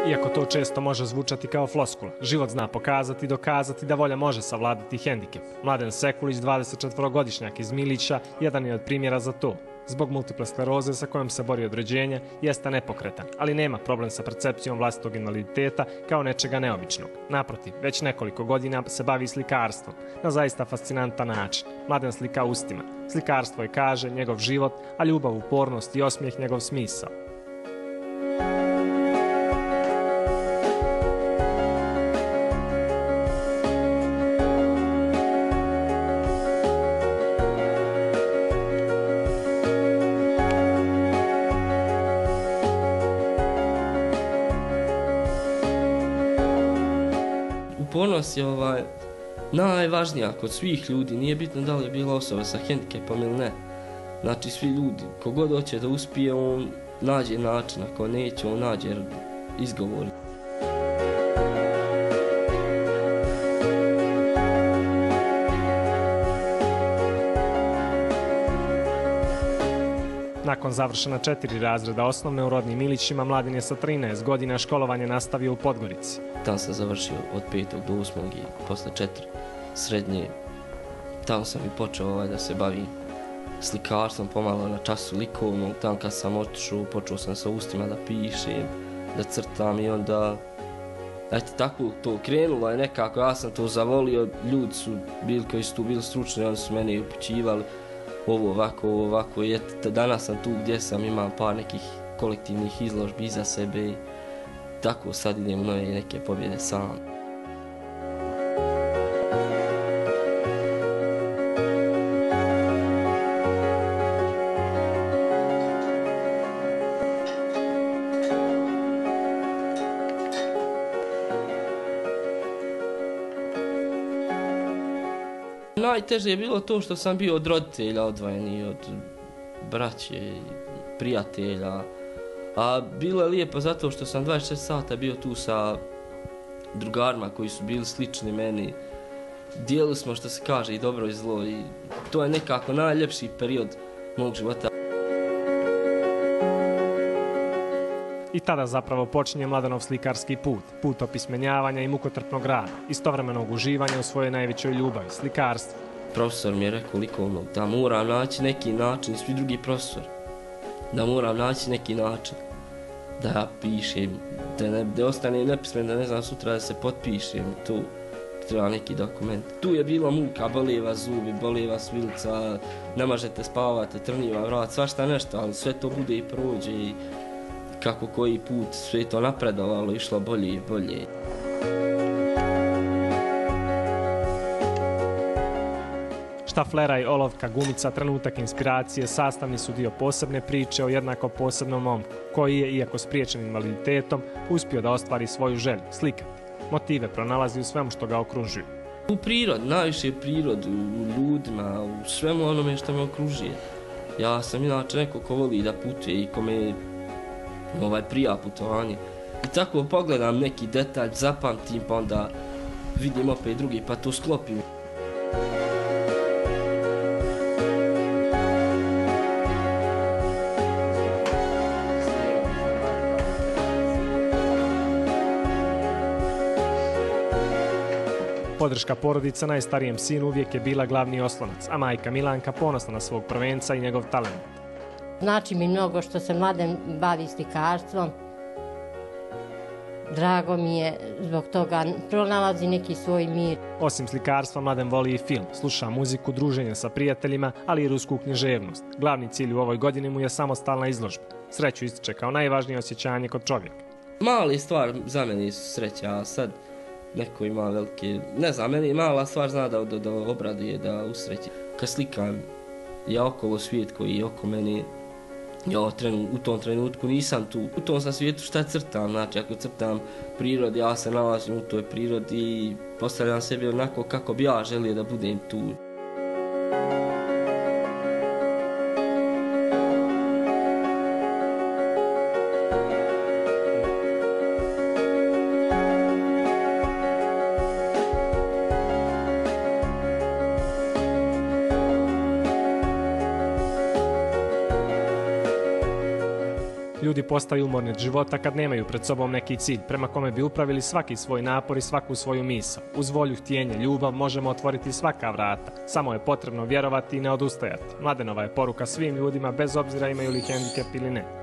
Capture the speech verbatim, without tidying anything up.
Iako to često može zvučati kao floskula, život zna pokazati i dokazati da volja može savladati hendikep. Mladen Sekulić, dvadesetčetvorogodišnjak iz Milića, jedan je od primjera za to. Zbog multiple skleroze sa kojom se bori od rođenja, jeste nepokretan, ali nema problem sa percepcijom vlastitog invaliditeta kao nečega neobičnog. Naprotiv, već nekoliko godina se bavi slikarstvom, na zaista fascinantan način. Mladen slika ustima. Slikarstvo je, kaže, njegov život, a ljubav, upornost i osmijeh njegov smisao. Upornost je ovaj, najvažnija kod svih ljudi, nije bitno da li je bila osoba sa hendikepom ili ne. Znači svi ljudi, kogod hoće da uspije, on nađe način, ako neće, on nađe izgovor. Nakon završena četiri razreda osnovne u rodnim Ilićima, Mladen je sa trinaest godina školovanje nastavio u Podgorici. Tamo sam završio od petog do osmog i posle četiri srednje. Tamo sam i počeo ovaj, da se bavim slikarstvom, pomalo na času likovnog. Tamo kad sam otišao, počeo sam sa ustima da pišem, da crtam i onda... Eto, tako to krenulo je nekako, ja sam to zavolio, ljudi su bili koji su tu bili stručni, oni su mene upućivali ovo ovako, ovo ovako, i eto, danas sam tu gdje sam, imam par nekih kolektivnih izložbi iza sebe i tako sad idem nove neke pobjede sam. Najteže je bilo to što sam bio od roditelja odvojeni, od braće i prijatelja. A bilo je lijepo zato što sam dvadeset četiri sata bio tu sa drugarima koji su bili slični meni. Dijelili smo, što se kaže, i dobro i zlo i to je nekako najljepši period mog života. I tada zapravo počinje Mladenov slikarski put, put opismenjavanja i mukotrpnog rada, istovremenog uživanja u svojoj najvećoj ljubavi, slikarstvu. Profesor mi je rekao likovnog da moram naći neki način, svi drugi profesori, da moram naći neki način da ja pišem, da ne da ostanem nepismen, da ne znam sutra da se potpišem, tu treba neki dokument. Tu je bilo muka, bolijeva zubi, bolijeva svilca, ne možete spavati, trnjiva vrat, svašta nešto, ali sve to bude i prođe i kako koji put sve to napredovalo, išlo bolje i bolje. Štaflera i olovka, gumica, trenutak inspiracije sastavni su dio posebne priče o jednako posebnom momku, koji je, iako spriječen invaliditetom, uspio da ostvari svoju želju, slikati. Motive pronalazi u svemu što ga okružuje. U prirodi, najviše u prirodi, u ljudima, u svemu onome što me okružuje. Ja sam inače neko ko voli da putuje i kome ovaj prija putovanje. I tako pogledam neki detalj, zapamtim, pa onda vidim opet drugi, pa to sklopim. Podrška porodica najstarijem sinu uvijek je bila glavni oslonac, a majka Milanka ponosna na svog prvenca i njegov talent. Znači mi mnogo što se Mladen bavi slikarstvom. Drago mi je zbog toga, pronalazi neki svoj mir. Osim slikarstva, Mladen voli i film, sluša muziku, druženje sa prijateljima, ali i rusku književnost. Glavni cilj u ovoj godini mu je samostalna izložba. Sreću ističe kao najvažnije osjećanje kod čovjeka. Mali stvar za mene su sreća, a sad neko ima velike... Ne znam, meni mala stvar zna da, da, da obraduje, da usreći. Kad slikam, ja okolo svijet koji je oko mene, ja u tom trenutku nisam tu. U tom sam svijetu šta crtam, znači ako crtam prirod, ja se nalazim u toj prirodi i postavljam sebi onako kako bi ja želio da budem tu. Ljudi postaju umorni od života kad nemaju pred sobom neki cilj, prema kome bi upravili svaki svoj napor i svaku svoju misao. Uz volju, htjenje, ljubav možemo otvoriti svaka vrata. Samo je potrebno vjerovati i ne odustajati. Mladenova je poruka svim ljudima bez obzira imaju li hendikep ili ne.